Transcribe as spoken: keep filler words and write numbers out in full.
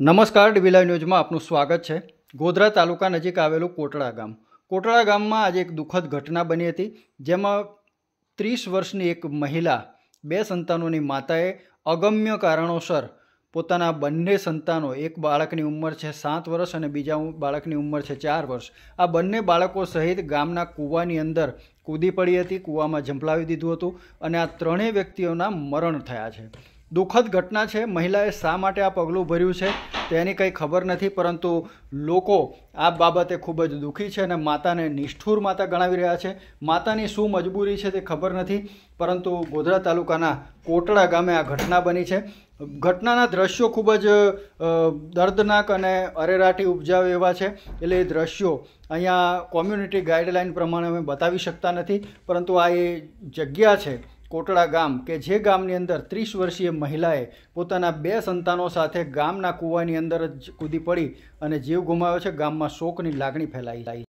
નમસ્કાર ડીવી લાઈવ ન્યૂઝમાં આપનું સ્વાગત છે। ગોધરા તાલુકા નજીક આવેલું કોટડા ગામ કોટડા ગામમાં આજે એક દુઃખદ ઘટના બની હતી, જેમાં ત્રીસ વર્ષની એક મહિલા બે સંતાનોની માતાએ અગમ્ય કારણોસર પોતાના બંને સંતાનો, એક બાળકની ઉંમર છે સાત વર્ષ અને બીજા બાળકની ઉંમર છે ચાર વર્ષ, આ બંને બાળકો સહિત ગામના કૂવાની અંદર કૂદી પડી હતી, કૂવામાં ઝંપલાવી દીધું હતું અને આ ત્રણેય વ્યક્તિઓના મરણ થયા છે। દુઃખદ ઘટના છે। મહિલાએ શા માટે આ પગલું ભર્યું છે તેની કંઈ ખબર નથી, પરંતુ લોકો આ બાબતે ખૂબ જ દુઃખી છે અને માતાને નિષ્ઠુર માતા ગણાવી રહ્યા છે। માતાની શું મજબૂરી છે તે ખબર નથી, પરંતુ ગોધરા તાલુકાના કોટડા ગામે આ ઘટના બની છે। ઘટનાના દ્રશ્યો ખૂબ જ દર્દનાક અને અરેરાટી ઉપજાવે એવા છે, એટલે એ દ્રશ્યો અહીંયા કોમ્યુનિટી ગાઈડલાઈન પ્રમાણે અમે બતાવી શકતા નથી, પરંતુ આ એ જગ્યા છે કોટડા ગામ કે જે ગામની અંદર ત્રીસ વર્ષીય મહિલાએ પોતાના બે સંતાનો સાથે ગામના કૂવાની અંદર જ કૂદી પડી અને જીવ ગુમાવ્યો છે। ગામમાં શોકની લાગણી ફેલાઈ।